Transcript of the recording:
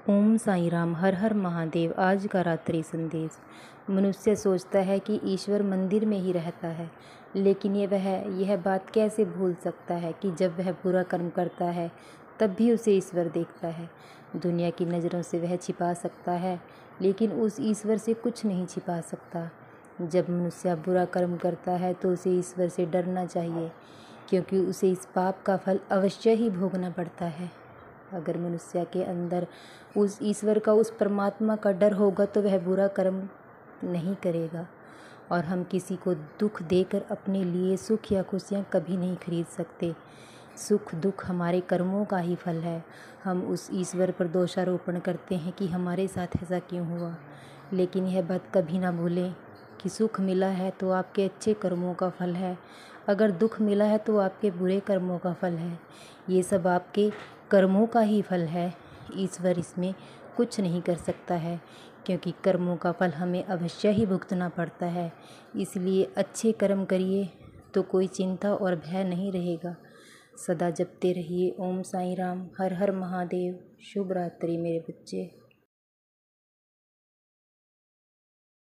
ओम साईं राम, हर हर महादेव। आज का रात्रि संदेश। मनुष्य सोचता है कि ईश्वर मंदिर में ही रहता है, लेकिन यह बात कैसे भूल सकता है कि जब वह बुरा कर्म करता है तब भी उसे ईश्वर देखता है। दुनिया की नज़रों से वह छिपा सकता है, लेकिन उस ईश्वर से कुछ नहीं छिपा सकता। जब मनुष्य बुरा कर्म करता है तो उसे ईश्वर से डरना चाहिए, क्योंकि उसे इस पाप का फल अवश्य ही भोगना पड़ता है। अगर मनुष्य के अंदर उस ईश्वर का, उस परमात्मा का डर होगा तो वह बुरा कर्म नहीं करेगा। और हम किसी को दुख देकर अपने लिए सुख या खुशियाँ कभी नहीं खरीद सकते। सुख दुख हमारे कर्मों का ही फल है। हम उस ईश्वर पर दोषारोपण करते हैं कि हमारे साथ ऐसा क्यों हुआ, लेकिन यह बात कभी ना भूलें कि सुख मिला है तो आपके अच्छे कर्मों का फल है, अगर दुख मिला है तो आपके बुरे कर्मों का फल है। ये सब आपके कर्मों का ही फल है। ईश्वर इसमें कुछ नहीं कर सकता है, क्योंकि कर्मों का फल हमें अवश्य ही भुगतना पड़ता है। इसलिए अच्छे कर्म करिए तो कोई चिंता और भय नहीं रहेगा। सदा जपते रहिए ओम साईं राम, हर हर महादेव। शुभ रात्रि मेरे बच्चे।